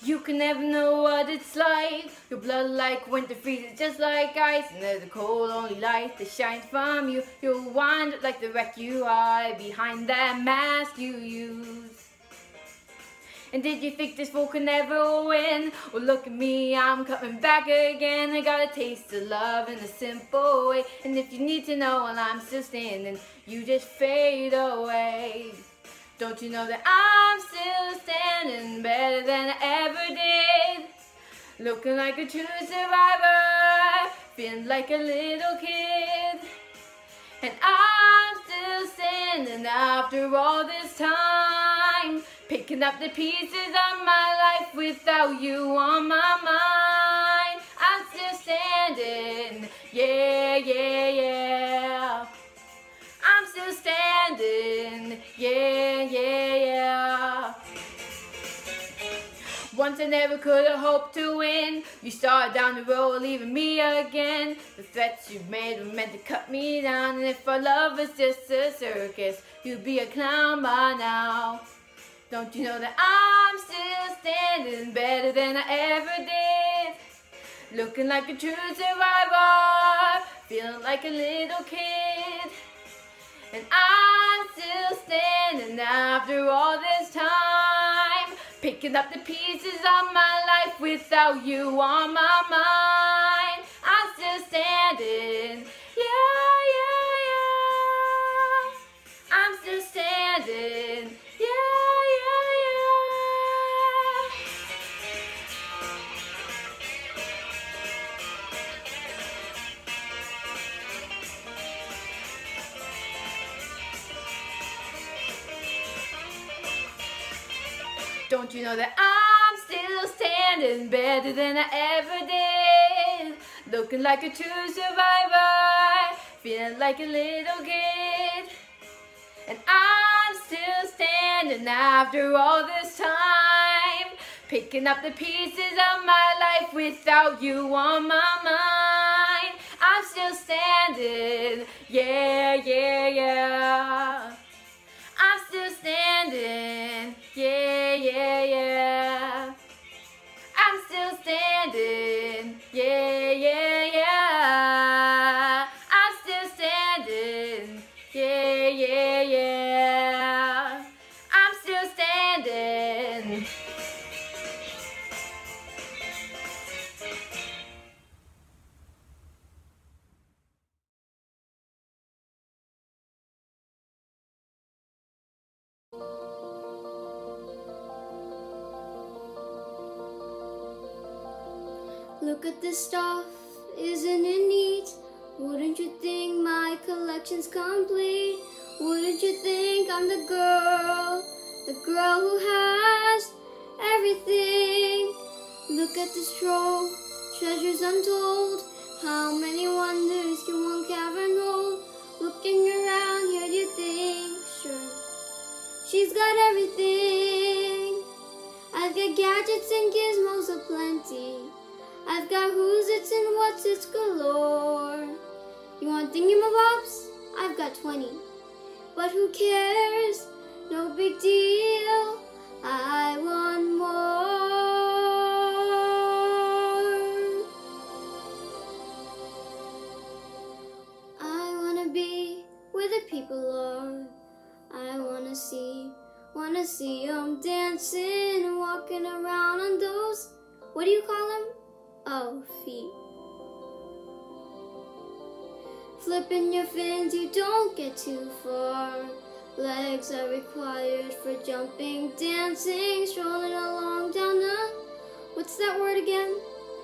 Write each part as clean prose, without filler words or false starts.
You can never know what it's like. Your blood like winter freezes just like ice. And there's a cold only light that shines from you. You'll wind up like the wreck you are behind that mask you use. And did you think this fool could never win? Well, look at me, I'm coming back again. I got a taste of love in a simple way. And if you need to know while I'm still standing, you just fade away. Don't you know that I'm still standing better than I ever did? Looking like a true survivor, feeling like a little kid. And I'm still standing after all this time, picking up the pieces of my life without you on my mind. I'm still standing, yeah, yeah, yeah. I'm still standing, yeah, yeah, yeah. Once I never could have hoped to win. You started down the road, leaving me again. The threats you made were meant to cut me down. And if our love was just a circus, you'd be a clown by now. Don't you know that I'm still standing better than I ever did? Looking like a true survivor, feeling like a little kid. And I'm still standing after all this time, picking up the pieces of my life without you on my mind. I'm still standing, yeah, yeah, yeah. I'm still standing, yeah, yeah, yeah. Don't you know that I'm still standing better than I ever did? Looking like a true survivor, feeling like a little kid. And I'm still standing after all this time, picking up the pieces of my life without you on my mind. I'm still standing, yeah, yeah, yeah. I'm still standing, yeah, yeah, yeah. I'm still standing, yeah, yeah, yeah. I'm still standing, yeah, yeah, yeah. I'm still standing. Look at this stuff, isn't it neat? Wouldn't you think my collection's complete? Wouldn't you think I'm the girl who has everything? Look at this trove, treasures untold. How many wonders can one cavern hold? Looking around here, do you think, sure, she's got everything? I've got gadgets and gizmos aplenty. I've got who's its and what's its galore. You want thingamabobs? I've got 20. But who cares? No big deal. I want more. I wanna be where the people are. I wanna see 'em dancing, walking around on those, what do you call them? Oh, feet. Flipping your fins, you don't get too far. Legs are required for jumping, dancing, strolling along down the, what's that word again?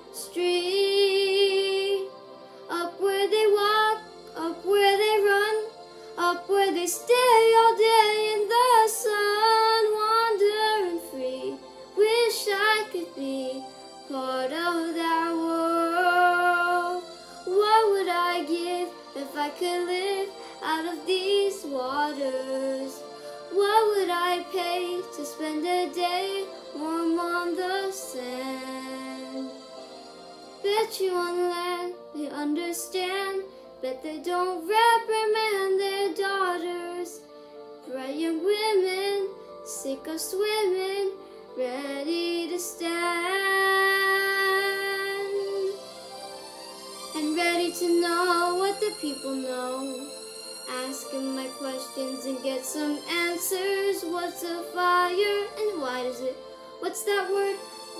Street. Up where they walk, up where they run, up where they stay all day in the sun, wandering free. Wish I could be part of that world. What would I give if I could live out of these waters? What would I pay to spend a day warm on the sand? Bet you on land they understand. Bet they don't reprimand their daughters. Bright young women, sick of swimming, ready to stand and ready to know what the people know. Asking my questions and get some answers. What's a fire and why does it, what's that word,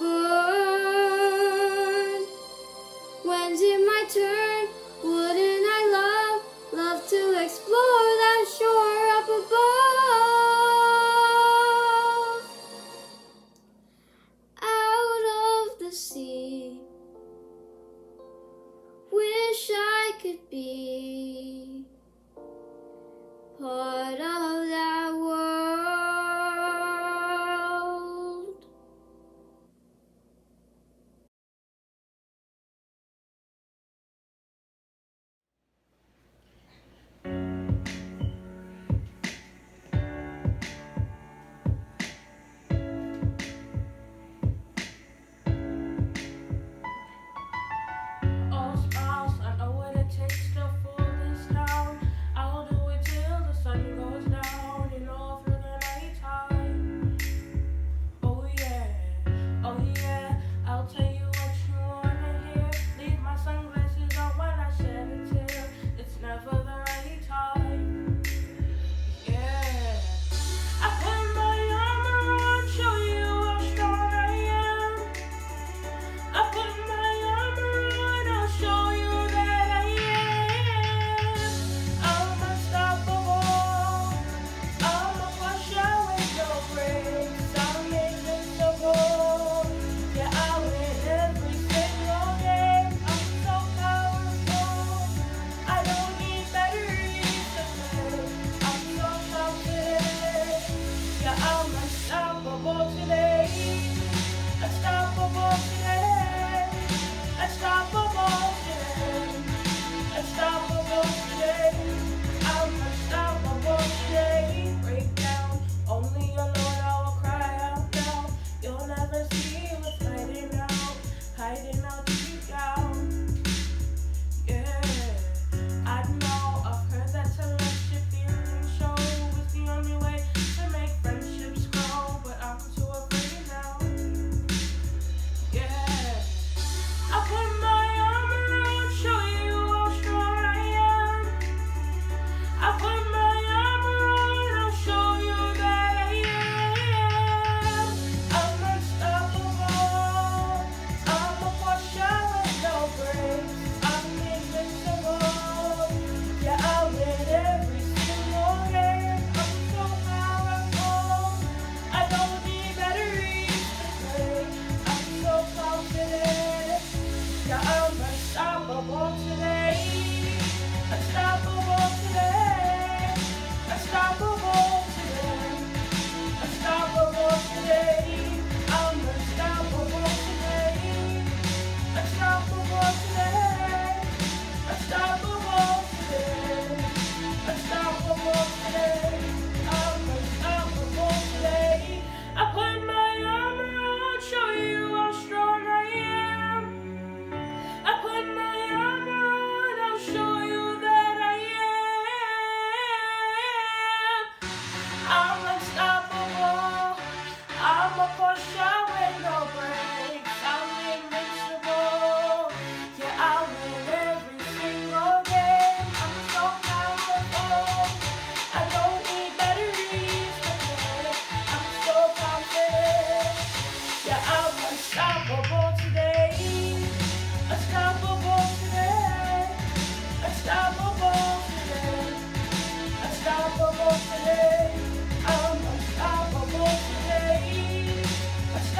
burn? When's it my turn? Wouldn't I love to explore that shore up above? Out of the sea, wish I could be part of that world. All smiles, I know what it takes to fool this town. I'll do it till the sun goes down and all through the nighttime. Oh yeah, I'll tell you what you wanna hear. Leave my sunglasses on when I shed a tear. It's never the right time. Yeah, I put my armor on, show you how strong I am. I put my armor on, I'll show you that I am. I'm unstoppable. I'm a washer with no brakes. I'm invincible. Yeah, I win every single game. I'm so powerful. I don't need batteries to play. I'm so confident. Yeah, I'm unstoppable today. Unstoppable today. Unstoppable today. Unstoppable today. I'm unstoppable today. Break down. Only alone I will cry out now. You'll never see what's hiding out deep down. Yeah, I know. I've heard that to let your feelings show is the only way to make friendships grow, but I'm too afraid now. Yeah, I put my armor on, show you how strong I am. I put my armor on, I'll show you that I am. I'm unstoppable. I'm a washer with no brakes. I'm invincible. Yeah, I win every single game. I'm so powerful. I don't need batteries to play. I'm so confident. Yeah, I'm unstoppable today. Unstoppable today. Unstoppable today. Unstoppable today. I'm unstoppable today. Unstoppable today. Unstoppable today. Unstoppable today. I'm unstoppable today. I put my armor on, show you how strong I am. I put my armor on, I'll show you that I am. I'm unstoppable. I'm a pusher with no brakes. I'm invincible. Yeah, I win every single game. I'm so powerful. I don't need batteries to play. I'm so confident. Yeah, I'm unstoppable today. Unstoppable today. Unstoppable today. Unstoppable today. I'm unstoppable today.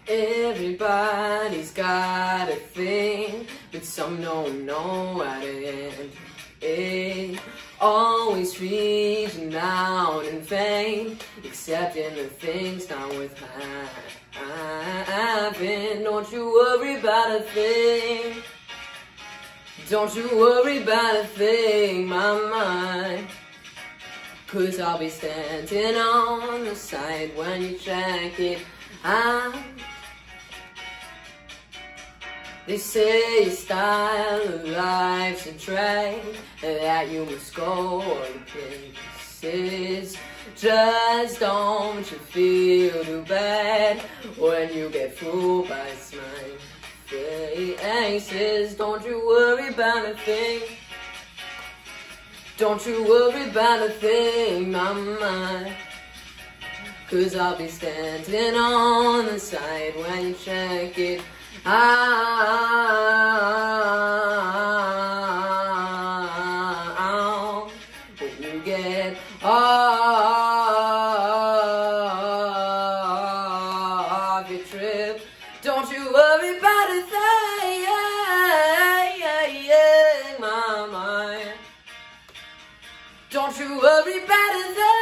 Everybody's got a thing, but some don't know how to end it. Always reaching out in vain, accepting the things not worth having. Don't you worry about a thing. Don't you worry about a thing, my mind. 'Cause I'll be standing on the side when you check it out. They say your style of life's a drag, and that you must go to places. Just don't you feel too bad when you get fooled by smiling faces. Don't you worry about a thing. Don't you worry about a thing, mama. 'Cause I'll be standing on the side when you check it out. When you get off your trip, don't you worry about a thing, mama. Don't you worry about a thing.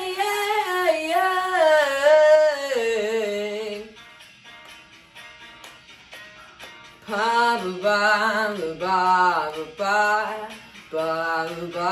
Ba ba ba ba ba ba ba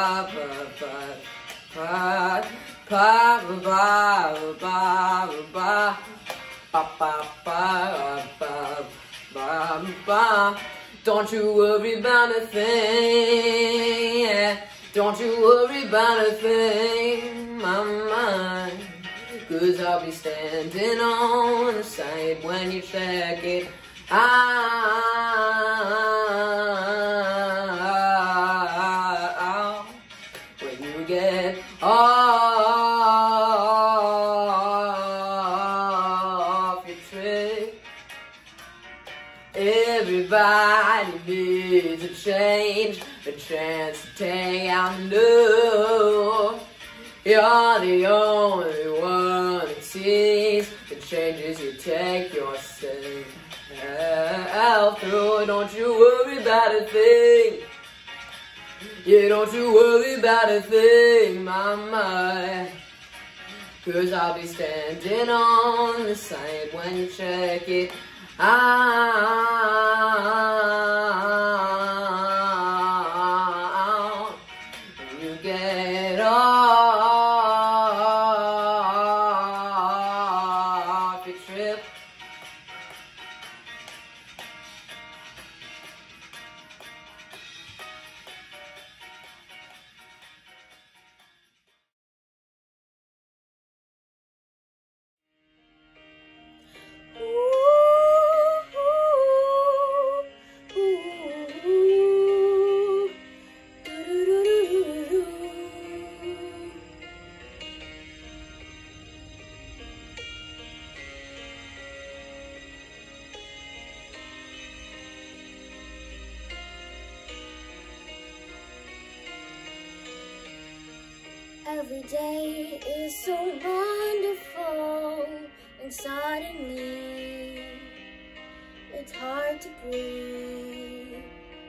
ba. Don't you worry about a thing. Don't you worry about a thing, mama. 'Cause I'll be standing on the side when you check it out. When you get off your trip. Everybody needs a change, a chance to take out new. You're the only one that sees the changes you take yourself through. Don't you worry about a thing. Yeah, don't you worry about a thing, mama. 'Cause I'll be standing on the side when you check it out. When you get off your trip. Every day is so wonderful, and suddenly it's hard to breathe.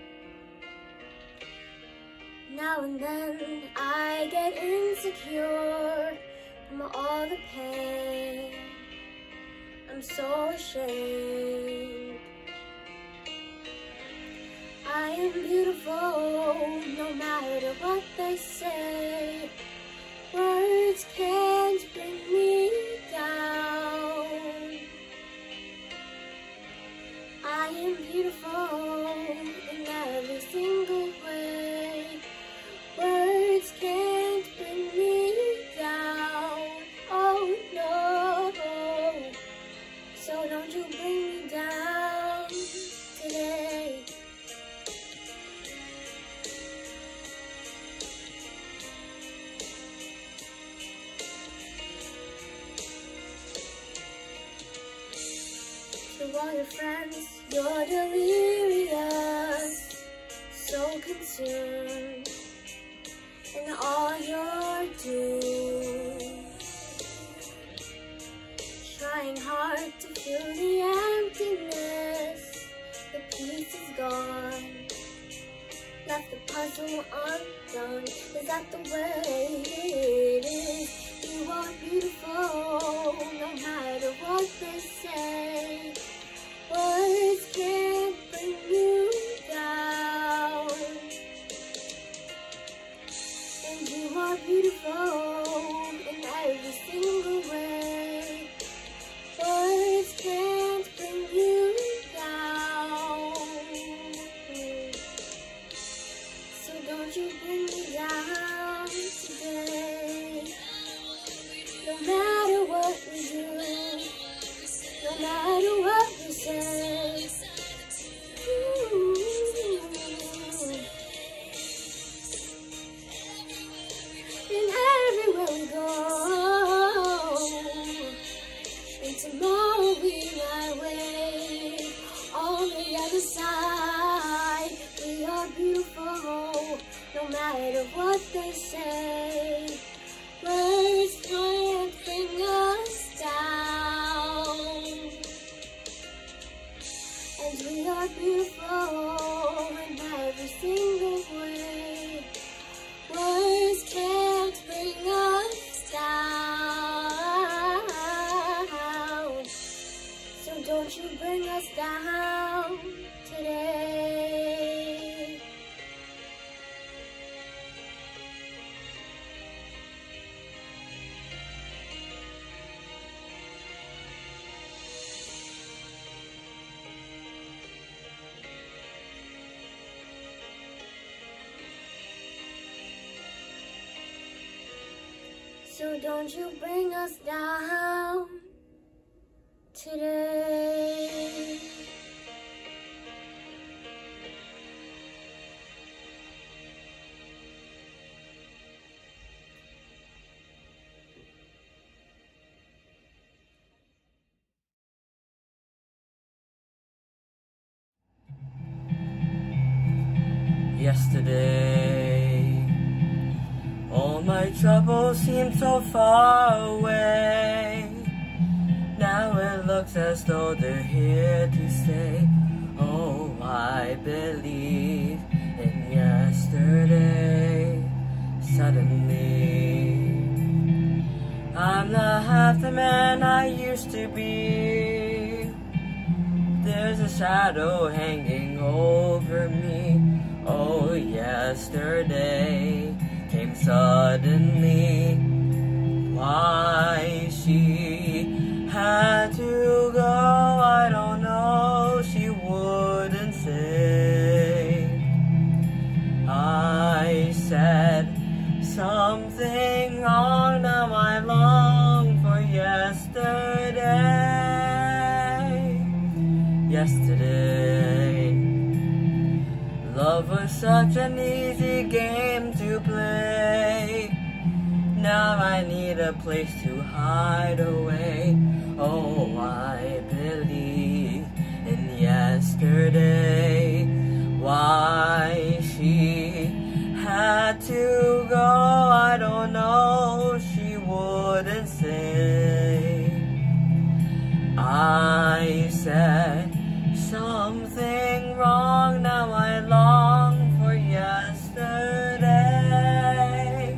Now and then I get insecure from all the pain. I'm so ashamed. I am beautiful no matter what they say. Words can't bring me down. I am beautiful in every single way. Words can't bring me down. Oh no. So don't you bring me down today. To all your friends, you're delirious, so consumed in all you're doing, trying hard to fill the hustle undone. Is that the way it is? You are beautiful, no matter what they say. Words can't bring you down. And you are beautiful in every single way. Words can't bring you down. So don't you bring me down today. No matter what we do, no matter what we say. Ooh. And everywhere we go, and tomorrow we might wait. On the other side, we are beautiful, no matter what they say. Words can't bring us down. And we are beautiful in every single way. Words can't bring us down. So don't you bring us down today. So don't you bring us down today. Yesterday, all my troubles seem so far away. Now it looks as though they're here to stay. Oh, I believe in yesterday. Suddenly, I'm not half the man I used to be. There's a shadow hanging over me. Oh, yesterday came suddenly. Why she had to go, I don't know, she wouldn't say. I said something wrong, now I long for yesterday. Yesterday, love was such an easy game to play. Now I need a place to hide away. Oh, I believe in yesterday. Why she had to go, I don't know, she wouldn't say. I said something wrong, now I long for yesterday.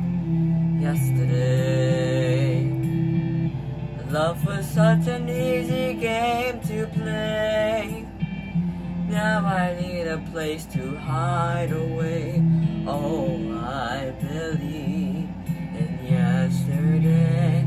Yesterday, love was such an easy game to play. Now I need a place to hide away. Oh, I believe in yesterday.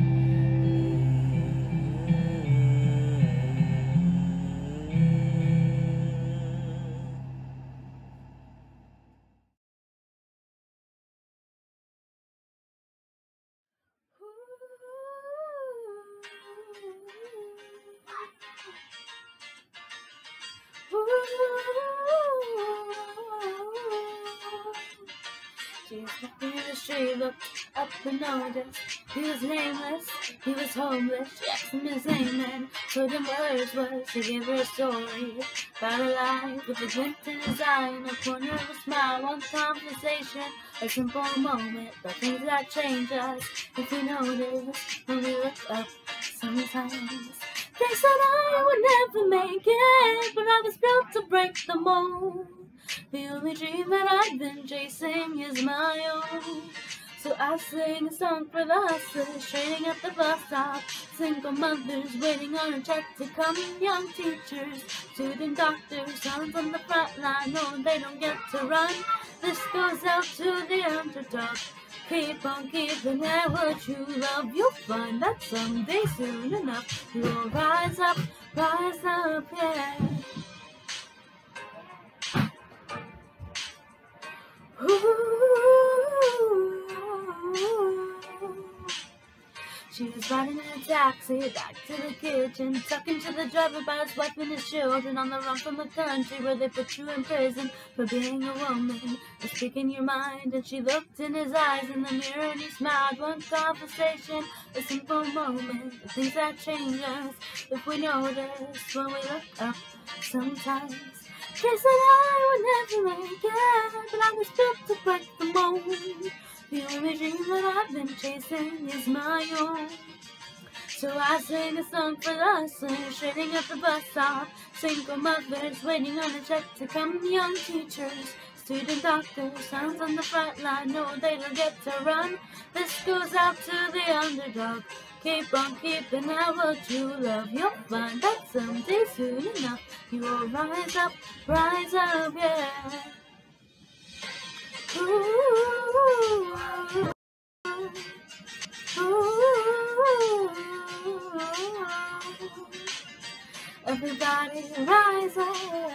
She's walking in the street, looked up and noticed he was nameless, he was homeless. She asked him his name and told him what hers was. She gave her a story about her life with a glint in his eye and a corner of a smile. One conversation, a simple moment, but things that change us if we notice when we look up sometimes. Things that I would never make it, but I was built to break the mold. The only dream that I've been chasing is my own. So I sing a song for the hustlers trading at the bus stop, single mothers waiting on a check to come, young teachers, student doctors, sons on the front line, no, they don't get to run. This goes out to the underdog. Keep on keeping at what you love. You'll find that someday soon enough you'll rise up, yeah. She was riding in a taxi back to the kitchen, talking to the driver about his wife and his children, on the run from the country where they put you in prison for being a woman. For speaking your mind, and she looked in his eyes in the mirror and he smiled. One conversation, a simple moment, the things that change us if we notice when we look up sometimes. They said I would never make it, but I was built to break the mold. The only dream that I've been chasing is my own. So I sing a song for the hustlers trading at the bus stop, single mothers waiting on a check to come, young teachers, student doctors, sons on the front line, no, they don't get to run. This goes out to the underdog. Keep on keeping at what you love. You'll find that someday soon enough you will rise up, yeah. Ooh, ooh, everybody rise up.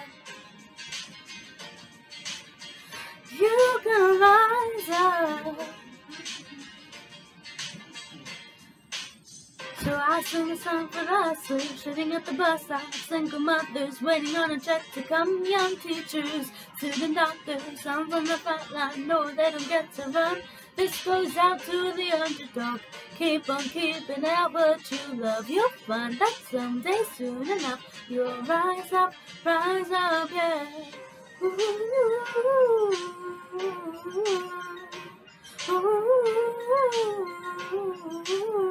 You can rise up. So I sing a song for the hustlers sitting at the bus stop, single mothers waiting on a check to come, young teachers, student doctors, sons on the front line, no, they don't get to run. This goes out to the underdog. Keep on keeping at what you love. You'll find that someday soon enough you'll rise up, yeah. Ooh, ooh, ooh.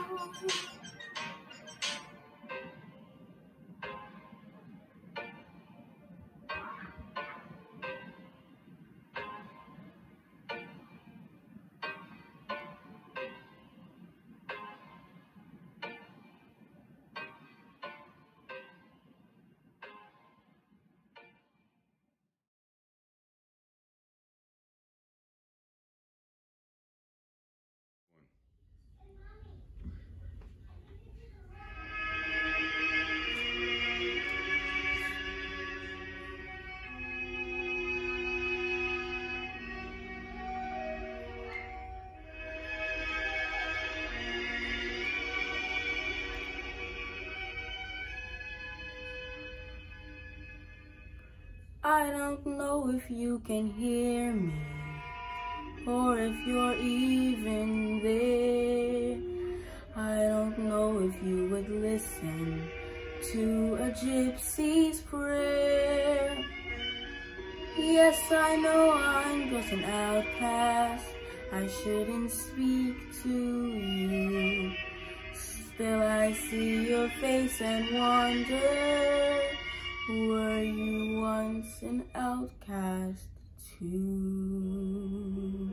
I don't know if you can hear me, or if you're even there. I don't know if you would listen to a gypsy's prayer. Yes, I know I'm just an outcast, I shouldn't speak to you. Still I see your face and wonder, were you once an outcast too?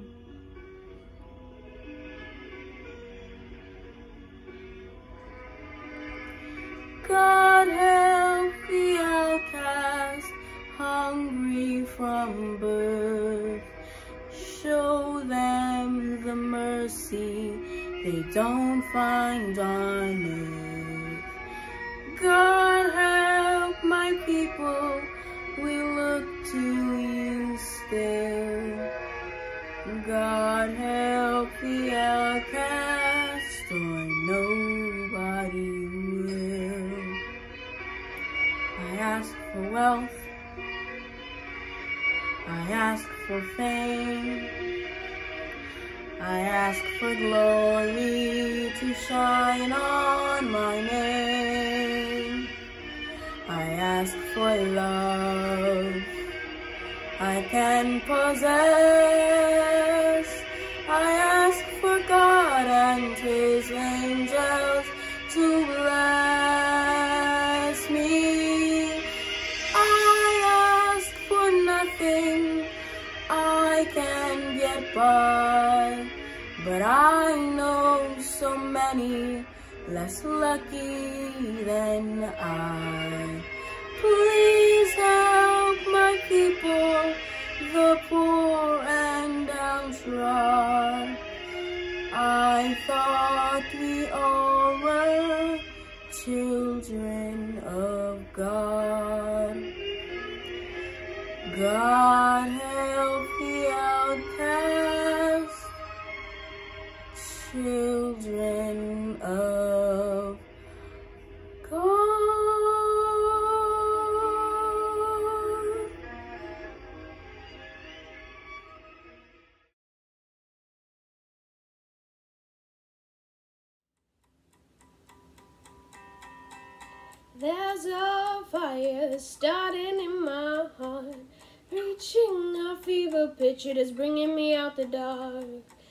God help the outcast, hungry from birth. Show them the mercy they don't find on earth. God help my people, we look to you still. God help the outcast, or nobody will. I ask for wealth, I ask for fame, I ask for glory to shine on my name. I ask for love I can possess. I ask for God and His angels to bless me. I ask for nothing sky. But I know so many less lucky than I. Please help my people, the poor and downtrodden. I thought we all were children of God. God help the outcast, children of God. There's a fire starting in my heart, reaching a fever pitch, it is bringing me out the dark.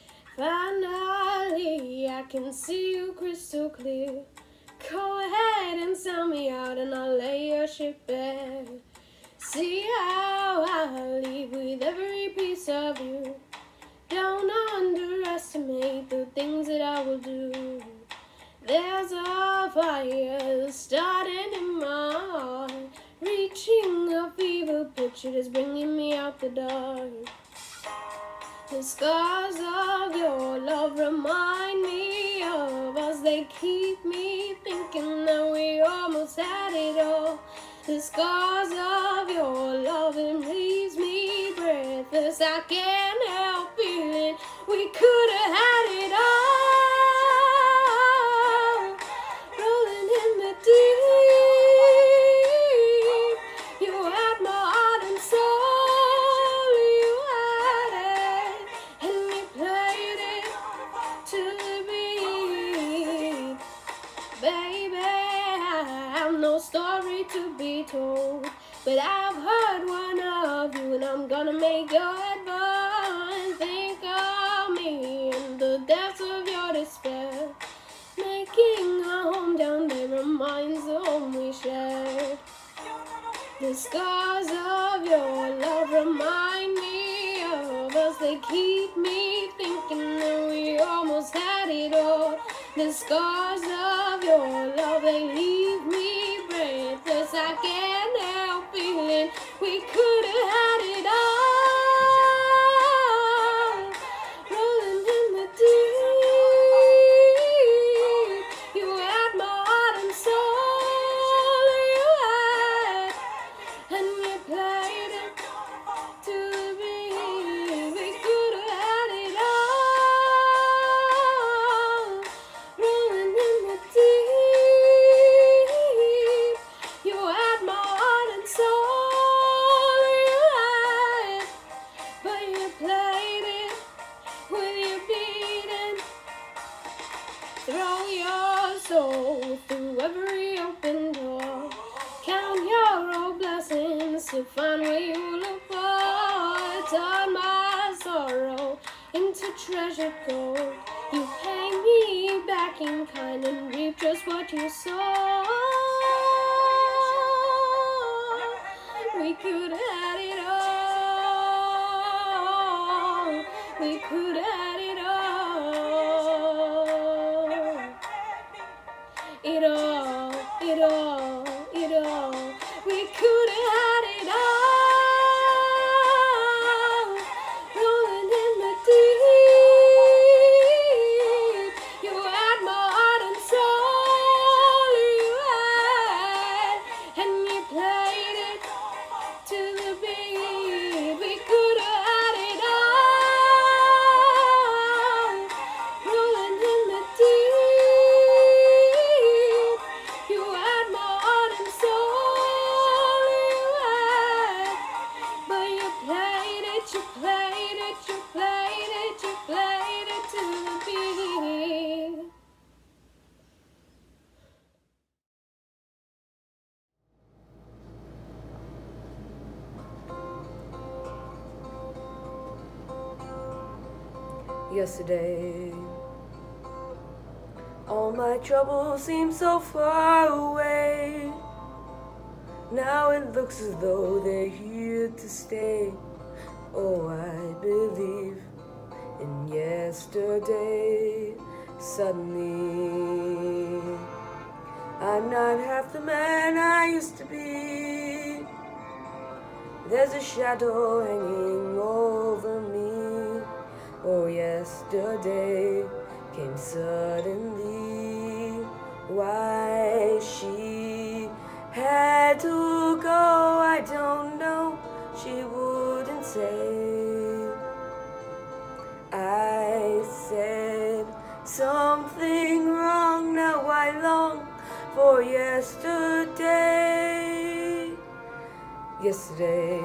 Finally, I can see you crystal clear. Go ahead and sell me out and I'll lay your ship bare. See how I leave with every piece of you. Don't underestimate the things that I will do. There's a fire starting in my heart, reaching a fever pitch, it is bringing me out the dark. The scars of your love remind me of us, they keep me thinking that we almost had it all. The scars of your love, it leaves me breathless, I can't help feeling we could have had it all. Deep, you had my heart and soul, you had it, and you played it to the beat. Baby, I have no story to be told, but I've heard one of you, and I'm gonna make your head burn. Think of me in the depths of your despair. Making a home down there reminds the home we shared. The scars of your love remind me of us, they keep me thinking that we almost had it all. The scars of your love, they leave me breathless, I can't help feeling we could have had it all. Rolling in the deep. Throw your soul through every open door. Count your old blessings to find where you look for. Turn my sorrow into treasured gold. You pay me back in kind and reap just what you sow. We could have had it all. We could have had it all. It all, it all, it all. We could have had it all. Rolling in the deep. You had my heart and soul. You had, and you played it to the beat. We could have had it all. Rolling in the deep. Yesterday, all my troubles seem so far away. Now it looks as though they're here to stay. Oh, I believe And yesterday, suddenly, I'm not half the man I used to be. There's a shadow hanging over me. Oh, yesterday came suddenly. Why she had to go, I don't know. She wouldn't say. I said something wrong, now I long for yesterday. Yesterday,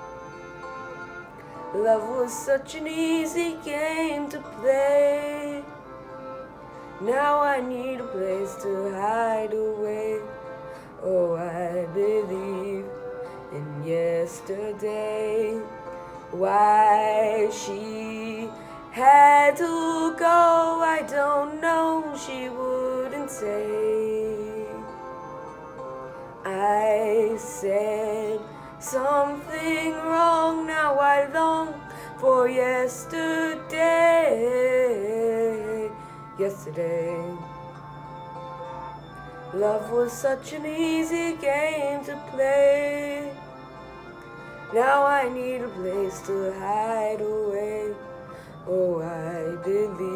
love was such an easy game to play. Now I need a place to hide away. Oh, I believe in yesterday. Why she had to go, I don't know. She wouldn't say. I said something wrong, now I long for yesterday. Yesterday, love was such an easy game to play. Now I need a place to hide away. Oh, I believe